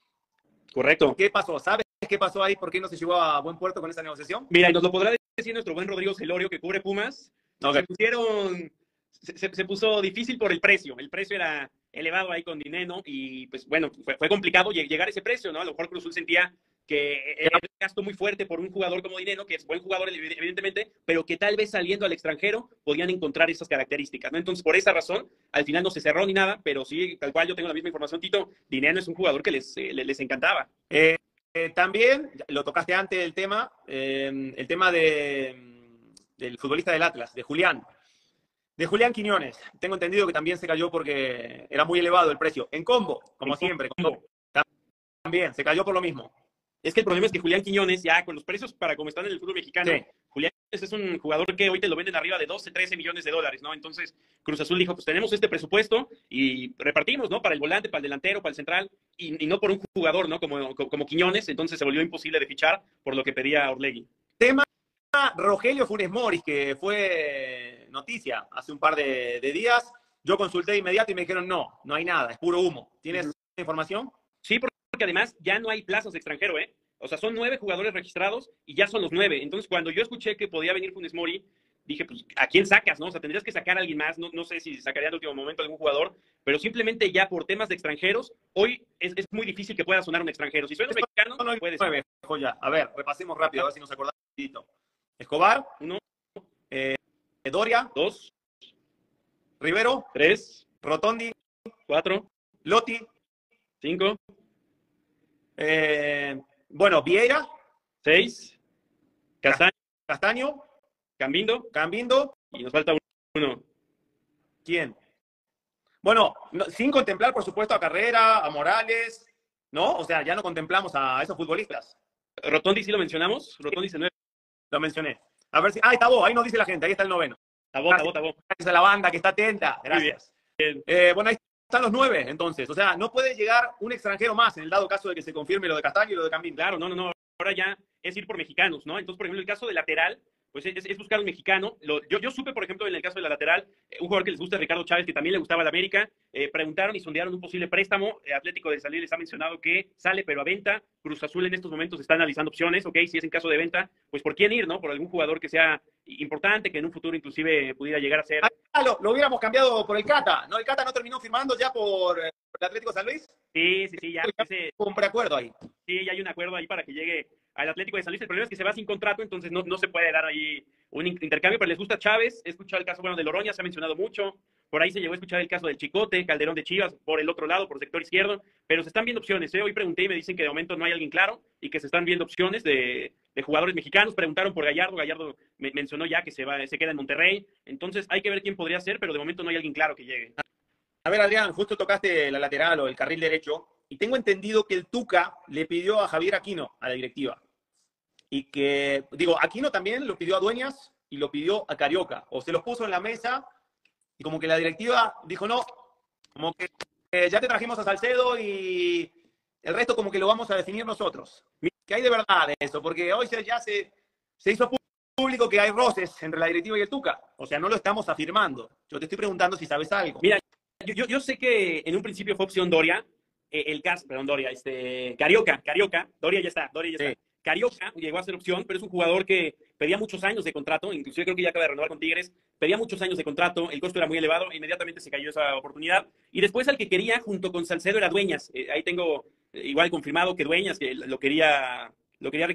Correcto. ¿Qué pasó? ¿Sabes qué pasó ahí? ¿Por qué no se llegó a buen puerto con esa negociación? Mira, y nos lo podrá decir nuestro buen Rodrigo Celorio, que cubre Pumas. Okay. Se pusieron, se, se, se puso difícil por el precio. El precio era elevado ahí con Dineno y, pues, bueno, fue, fue complicado llegar a ese precio, ¿no? A lo mejor Cruz Azul sentía que era un gasto muy fuerte por un jugador como Dineno, que es buen jugador evidentemente, pero que tal vez saliendo al extranjero podían encontrar esas características, ¿no? Entonces, por esa razón, al final no se cerró ni nada, pero sí, tal cual yo tengo la misma información, Tito, Dineno es un jugador que les, eh, les encantaba. Eh, eh, también, lo tocaste antes del tema, eh, el tema de, del futbolista del Atlas, de Julián. De Julián Quiñones. Tengo entendido que también se cayó porque era muy elevado el precio. En combo, como en siempre. Combo. También, se cayó por lo mismo. Es que el problema es que Julián Quiñones, ya con los precios para como están en el fútbol mexicano, sí. Julián Quiñones es un jugador que hoy te lo venden arriba de doce, trece millones de dólares, ¿no? Entonces, Cruz Azul dijo, pues tenemos este presupuesto y repartimos, ¿no? Para el volante, para el delantero, para el central, y, y no por un jugador, ¿no? Como, como, como Quiñones, entonces se volvió imposible de fichar por lo que pedía Orlegui. Tema Rogelio Funes Mori, que fue noticia hace un par de, de días. Yo consulté de inmediato y me dijeron, no, no hay nada, es puro humo. ¿Tienes uh-huh. información? Sí, porque además ya no hay plazas de extranjero, ¿eh? O sea, son nueve jugadores registrados y ya son los nueve. Entonces, cuando yo escuché que podía venir Funes Mori, dije, pues, ¿a quién sacas, no? O sea, tendrías que sacar a alguien más. No, no sé si sacaría en el último momento algún jugador, pero simplemente ya por temas de extranjeros, hoy es, es muy difícil que pueda sonar un extranjero. Si suena un mexicano, no, no puede ser. Joya. A ver, repasemos rápido, a ver si nos acordamos. Escobar, uno. Eh, Doria, dos. Rivero, tres. Rotondi, cuatro. Lotti, cinco. Eh, bueno, Vieira, seis. Castaño, Castaño, Cambindo, Cambindo, y nos falta uno. ¿Quién? Bueno, no, sin contemplar, por supuesto, a Carrera, a Morales, ¿no? O sea, ya no contemplamos a esos futbolistas. Rotondi sí lo mencionamos, Rotondi se nueve. Lo mencioné. A ver si. Ah, ahí está vos, ahí nos dice la gente, ahí está el noveno. Tabó, tabó, tabó. Gracias a la banda que está atenta. Gracias. Bien. Bien. Eh, bueno, ahí están los nueve, entonces. O sea, no puede llegar un extranjero más en el dado caso de que se confirme lo de Castaño y lo de Camín. Claro, no, no, no. Ahora ya es ir por mexicanos, ¿no? Entonces, por ejemplo, el caso de lateral, pues es, es buscar un mexicano. Lo, yo, yo supe, por ejemplo, en el caso de la lateral, eh, un jugador que les gusta, Ricardo Chávez, que también le gustaba la América, eh, preguntaron y sondearon un posible préstamo. Eh, Atlético de San Luis les ha mencionado que sale, pero a venta. Cruz Azul en estos momentos está analizando opciones, ¿ok? Si es en caso de venta, pues ¿por quién ir, no? Por algún jugador que sea importante, que en un futuro inclusive pudiera llegar a ser... Ah, lo, lo hubiéramos cambiado por el Cata, ¿no? El Cata no terminó firmando ya por, eh, por el Atlético de San Luis. Sí, sí, sí, ya. Ese... Un preacuerdo ahí. Sí, ya hay un acuerdo ahí para que llegue al Atlético de San Luis. El problema es que se va sin contrato, entonces no, no se puede dar ahí un intercambio, pero les gusta Chávez. He escuchado el caso, bueno, de Loroña, se ha mencionado mucho. Por ahí se llegó a escuchar el caso del Chicote, Calderón de Chivas, por el otro lado, por sector izquierdo. Pero se están viendo opciones, ¿eh? Hoy pregunté y me dicen que de momento no hay alguien claro y que se están viendo opciones de, de jugadores mexicanos. Preguntaron por Gallardo. Gallardo me, mencionó ya que se, va, se queda en Monterrey. Entonces hay que ver quién podría ser, pero de momento no hay alguien claro que llegue. A ver, Adrián, justo tocaste la lateral o el carril derecho. Y tengo entendido que el Tuca le pidió a Javier Aquino, a la directiva. Y que, digo, Aquino también lo pidió a Dueñas y lo pidió a Carioca. O se los puso en la mesa y como que la directiva dijo no, como que eh, ya te trajimos a Salcedo y el resto como que lo vamos a definir nosotros. Que hay de verdad de eso, porque hoy ya se, se hizo público que hay roces entre la directiva y el Tuca. O sea, no lo estamos afirmando. Yo te estoy preguntando si sabes algo. Mira, yo, yo, yo sé que en un principio fue opción Doria, eh, el caso, perdón, Doria, este, Carioca, Carioca, Doria ya está, Doria ya sí. está. Carioca llegó a ser opción, pero es un jugador que pedía muchos años de contrato, inclusive creo que ya acaba de renovar con Tigres, pedía muchos años de contrato, el costo era muy elevado, inmediatamente se cayó esa oportunidad, y después al que quería junto con Salcedo era Dueñas, eh, ahí tengo eh, igual confirmado que Dueñas, que lo quería, lo quería Ricardo Ferretti,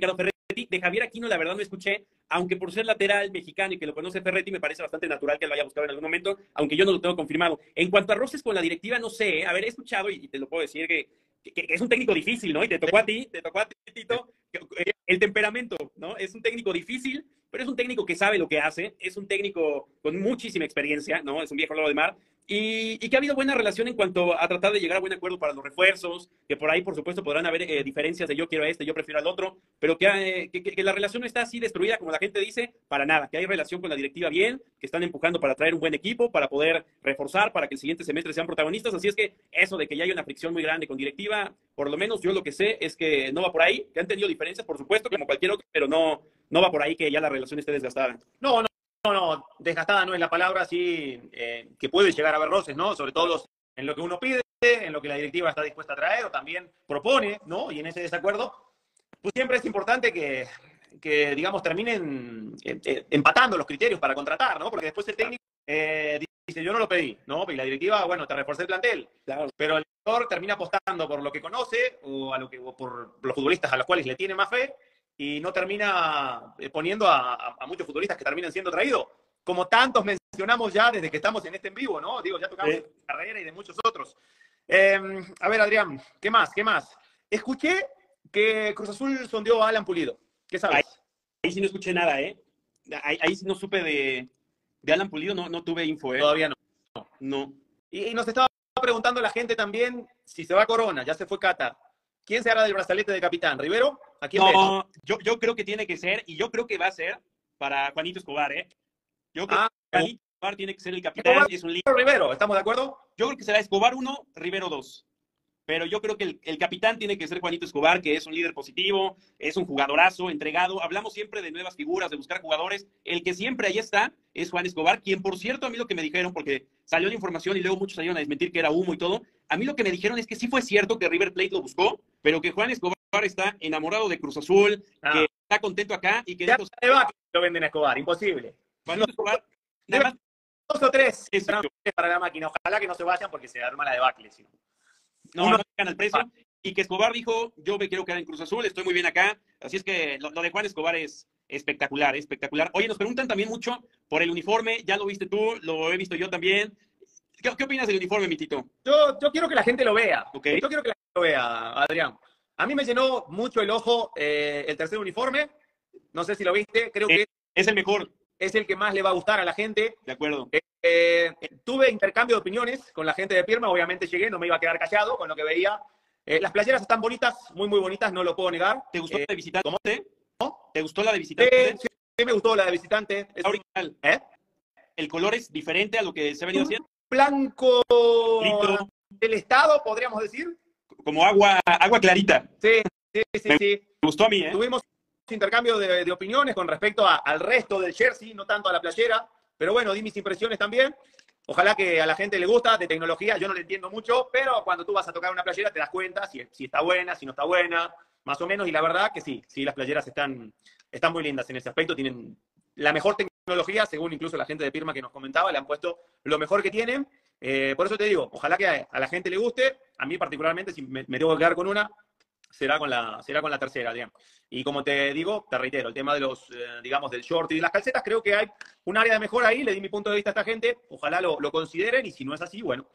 Ferretti. De Javier Aquino, la verdad, no escuché, aunque por ser lateral mexicano y que lo conoce Ferretti, me parece bastante natural que lo haya buscado en algún momento, aunque yo no lo tengo confirmado. En cuanto a roces con la directiva, no sé, a ver, he escuchado y te lo puedo decir que, que, que es un técnico difícil, ¿no? Y te tocó a ti, te tocó a ti, Tito, el temperamento, ¿no? Es un técnico difícil, pero es un técnico que sabe lo que hace, es un técnico con muchísima experiencia, ¿no? Es un viejo lobo de mar. Y, y que ha habido buena relación en cuanto a tratar de llegar a buen acuerdo para los refuerzos, que por ahí, por supuesto, podrán haber eh, diferencias de yo quiero a este, yo prefiero al otro, pero que, eh, que, que la relación no está así destruida como la gente dice, para nada, que hay relación con la directiva bien, que están empujando para traer un buen equipo, para poder reforzar, para que el siguiente semestre sean protagonistas, así es que eso de que ya hay una fricción muy grande con directiva, por lo menos yo lo que sé es que no va por ahí, que han tenido diferencias, por supuesto, como cualquier otro, pero no, no va por ahí que ya la relación esté desgastada. No, no. No, no, desgastada no es la palabra, sí, eh, que puede llegar a haber roces, ¿no? Sobre todo los, en lo que uno pide, en lo que la directiva está dispuesta a traer o también propone, ¿no? Y en ese desacuerdo, pues siempre es importante que, que digamos, terminen eh, eh, empatando los criterios para contratar, ¿no? Porque después el técnico eh, dice, yo no lo pedí, ¿no? Y la directiva, bueno, te reforcé el plantel, claro. Pero el jugador termina apostando por lo que conoce o, a lo que, o por los futbolistas a los cuales le tiene más fe, y no termina poniendo a, a, a muchos futbolistas que terminan siendo traídos, como tantos mencionamos ya desde que estamos en este en vivo, ¿no? Digo, ya tocamos sí. de Carrera y de muchos otros. Eh, a ver, Adrián, ¿qué más? ¿Qué más? Escuché que Cruz Azul sondeó a Alan Pulido. ¿Qué sabes? Ahí, ahí sí no escuché nada, ¿eh? Ahí, ahí sí no supe de, de Alan Pulido, no, no tuve info, ¿eh? Todavía no. No. no. Y, y nos estaba preguntando la gente también si se va a Corona, ya se fue Qatar. ¿Quién se hará del brazalete de capitán? ¿Rivero? ¿A quién no, yo, yo creo que tiene que ser, y yo creo que va a ser para Juanito Escobar, ¿eh? Yo creo ah, que Juanito Escobar tiene que ser el capitán, Escobar, es un líder. Rivero, ¿estamos de acuerdo? Yo creo que será Escobar uno, Rivero dos. Pero yo creo que el, el capitán tiene que ser Juanito Escobar, que es un líder positivo, es un jugadorazo, entregado. Hablamos siempre de nuevas figuras, de buscar jugadores. El que siempre ahí está es Juan Escobar, quien, por cierto, a mí lo que me dijeron, porque salió la información y luego muchos salieron a desmentir que era humo y todo, a mí lo que me dijeron es que sí fue cierto que River Plate lo buscó, pero que Juan Escobar está enamorado de Cruz Azul, ah. que está contento acá y que... Ya estos... se va que lo venden a Escobar, imposible. Juanito no, Escobar, nada más... Dos o tres para la máquina. Ojalá que no se vayan porque se arma la debacle, si no. No, Uno... no llegan al precio. Ah. Y que Escobar dijo, yo me quiero quedar en Cruz Azul, estoy muy bien acá. Así es que lo, lo de Juan Escobar es espectacular, espectacular. Oye, nos preguntan también mucho por el uniforme. Ya lo viste tú, lo he visto yo también. ¿Qué, qué opinas del uniforme, mi Tito? Yo, yo quiero que la gente lo vea. Okay. Yo quiero que la gente lo vea, Adrián. A mí me llenó mucho el ojo eh, el tercer uniforme. No sé si lo viste. Creo es, que es el mejor. Es el que más le va a gustar a la gente. De acuerdo. Eh, eh, tuve intercambio de opiniones con la gente de Pirma. Obviamente llegué, no me iba a quedar callado con lo que veía. Eh, las playeras están bonitas, muy, muy bonitas, no lo puedo negar. ¿Te gustó eh, la de visitante? ¿Cómo? ¿No? ¿Te gustó la de visitante? Sí, sí, me gustó la de visitante. Es original. ¿Eh? ¿El color es diferente a lo que se ha venido haciendo? Blanco Lito. Del estado, podríamos decir. Como agua, agua clarita. Sí, sí, sí. Me sí. gustó a mí, ¿eh? Tuvimos intercambio de, de opiniones con respecto a, al resto del jersey, no tanto a la playera. Pero bueno, di mis impresiones también. Ojalá que a la gente le gusta, de tecnología, yo no le entiendo mucho, pero cuando tú vas a tocar una playera te das cuenta si, si está buena, si no está buena, más o menos, y la verdad que sí, sí, las playeras están, están muy lindas en ese aspecto, tienen la mejor tecnología, según incluso la gente de Pirma que nos comentaba, le han puesto lo mejor que tienen, eh, por eso te digo, ojalá que a, a la gente le guste, a mí particularmente, si me, me tengo que quedar con una, será con la, será con la tercera, digamos. Y como te digo, te reitero, el tema de los, eh, digamos, del short y de las calcetas, creo que hay un área de mejora ahí, le di mi punto de vista a esta gente, ojalá lo, lo consideren, y si no es así, bueno,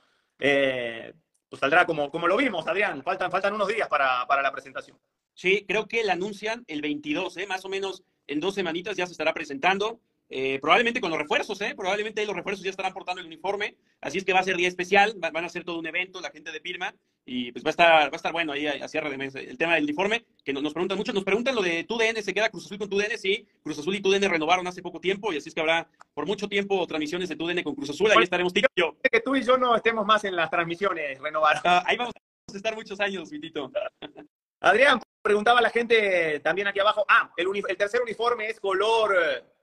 eh, pues saldrá como, como lo vimos, Adrián, faltan, faltan unos días para, para la presentación. Sí, creo que la anuncian el veintidós, ¿eh? Más o menos en dos semanitas ya se estará presentando. Eh, probablemente con los refuerzos, ¿eh? Probablemente los refuerzos ya estarán portando el uniforme, así es que va a ser día especial, va, van a hacer todo un evento, la gente de Pirma, y pues va a estar, va a estar bueno ahí a cierre de mes el tema del uniforme, que nos, nos preguntan mucho, nos preguntan lo de T U D N, ¿se queda Cruz Azul con T U D N? Sí, Cruz Azul y T U D N renovaron hace poco tiempo, y así es que habrá por mucho tiempo transmisiones de T U D N con Cruz Azul, ahí estaremos Tito y yo. Que tú y yo no estemos más en las transmisiones, renovaron. Uh, ahí vamos a estar muchos años, mi Tito. Adrián, preguntaba la gente también aquí abajo, ah, el, el tercer uniforme es color...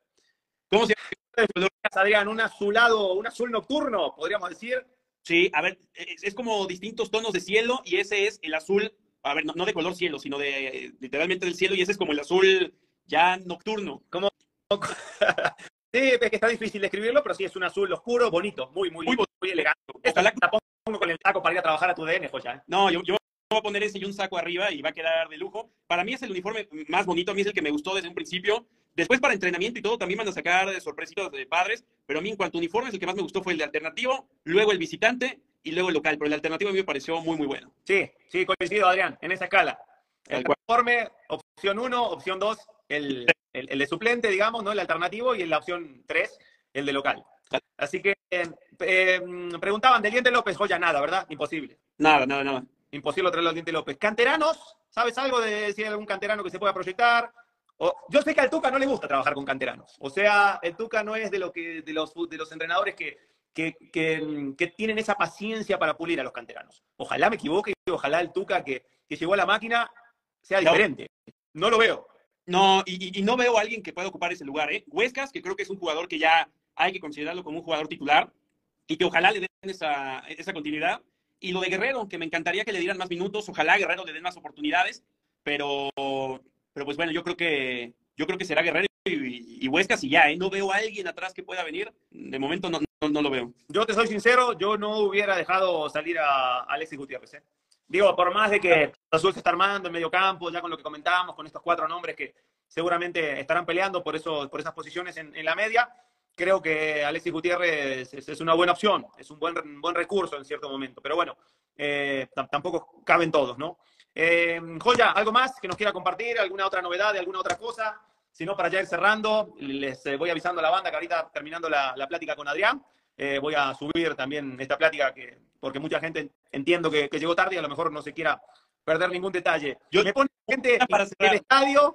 ¿Cómo se llama? Adrián, un azulado, un azul nocturno, podríamos decir. Sí, a ver, es, es como distintos tonos de cielo y ese es el azul, a ver, no, no de color cielo, sino de literalmente del cielo y ese es como el azul ya nocturno. Como... Sí, es que está difícil describirlo, pero sí es un azul oscuro, bonito, muy, muy, muy, muy elegante. Ojalá que la pongo con el taco para ir a trabajar a tu D N, joya. ¿eh? No, yo, yo va a poner ese y un saco arriba y va a quedar de lujo. Para mí es el uniforme más bonito, a mí es el que me gustó desde un principio. Después para entrenamiento y todo también van a sacar sorpresitas de padres, pero a mí en cuanto a uniformes el que más me gustó fue el de alternativo, luego el visitante y luego el local, pero el alternativo a mí me pareció muy, muy bueno. Sí, sí, coincido, Adrián, en esa escala. El Tal cual. uniforme, opción uno, opción dos, el, el, el de suplente, digamos, ¿no? El alternativo, y en la opción tres, el de local. Así que eh, eh, preguntaban del Diente López, Joya, nada, ¿verdad? Imposible. Nada, nada, nada. Imposible traerlo al Diente López. ¿Canteranos? ¿Sabes algo de si hay algún canterano que se pueda proyectar? O, yo sé que al Tuca no le gusta trabajar con canteranos. O sea, el Tuca no es de, lo que, de, los, de los entrenadores que, que, que, que tienen esa paciencia para pulir a los canteranos. Ojalá me equivoque y ojalá el Tuca que, que llegó a la máquina sea diferente. No lo veo. No, y, y no veo a alguien que pueda ocupar ese lugar, ¿eh? Huescas, que creo que es un jugador que ya hay que considerarlo como un jugador titular y que ojalá le den esa, esa continuidad. Y lo de Guerrero, que me encantaría que le dieran más minutos, ojalá a Guerrero le den más oportunidades, pero, pero pues bueno, yo creo que, yo creo que será Guerrero y, y Huescas y ya, ¿eh? No veo a alguien atrás que pueda venir, de momento no, no, no lo veo. Yo te soy sincero, yo no hubiera dejado salir a Alexis Gutiérrez, ¿eh? Digo, por más de que Azul se está armando en medio campo, ya con lo que comentábamos, con estos cuatro nombres que seguramente estarán peleando por, eso, por esas posiciones en, en la media, creo que Alexis Gutiérrez es, es una buena opción, es un buen, un buen recurso en cierto momento. Pero bueno, eh, tampoco caben todos, ¿no? Eh, Joya, ¿algo más que nos quiera compartir? ¿Alguna otra novedad de alguna otra cosa? Si no, para ya ir cerrando, les eh, voy avisando a la banda que ahorita terminando la, la plática con Adrián, eh, voy a subir también esta plática que, porque mucha gente entiendo que, que llegó tarde y a lo mejor no se quiera perder ningún detalle. Yo, Me pone gente para del estadio.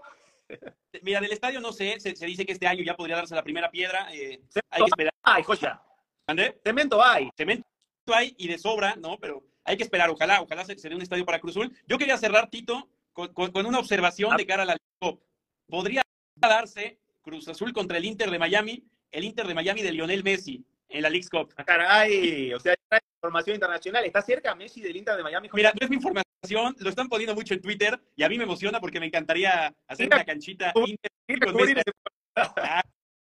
Mira, del estadio no sé, se, se dice que este año ya podría darse la primera piedra. Eh, Cemento hay que esperar. hay, Joya. ¿André? Cemento hay. Cemento hay y de sobra, ¿no? Pero hay que esperar, ojalá, ojalá se, se dé un estadio para Cruz Azul. Yo quería cerrar, Tito, con, con, con una observación Ah. de cara a la League Cup. Podría darse Cruz Azul contra el Inter de Miami, el Inter de Miami de Lionel Messi en la League Cup. Ah, caray, o sea, hay información internacional. ¿Está cerca Messi del Inter de Miami? Mira, no es mi información, lo están poniendo mucho en Twitter y a mí me emociona porque me encantaría hacer Mira, una canchita Inter Inter con Messi. Ah,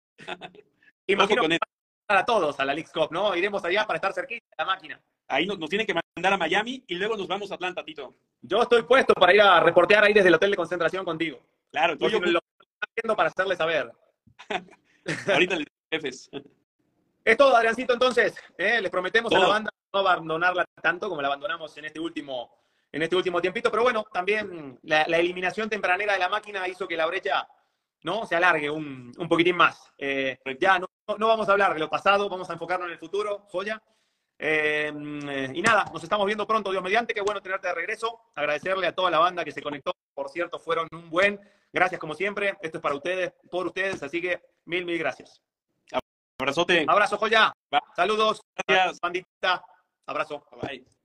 imagino con él. para todos a la League Cup, ¿no? Iremos allá para estar cerquita de la máquina. Ahí nos, nos tienen que mandar a Miami y luego nos vamos a Atlanta, Tito. Yo estoy puesto para ir a reportear ahí desde el hotel de concentración contigo. Claro, tú Yo y yo. lo estoy haciendo para hacerle saber. Ahorita les jefes. Es todo, Adriancito, entonces. ¿eh? Les prometemos Todo. a la banda no abandonarla tanto como la abandonamos en este último, en este último tiempito. Pero bueno, también la, la eliminación tempranera de la máquina hizo que la brecha, ¿no?, se alargue un, un poquitín más. Eh, ya no, no vamos a hablar de lo pasado, vamos a enfocarnos en el futuro, Joya. Eh, y nada, nos estamos viendo pronto, Dios mediante. Qué bueno tenerte de regreso. Agradecerle a toda la banda que se conectó. Por cierto, fueron un buen. Gracias como siempre. Esto es para ustedes, por ustedes. Así que mil, mil gracias. Abrazote. Abrazo, Joya. Va. Saludos. Gracias. Bandita. Abrazo. Bye.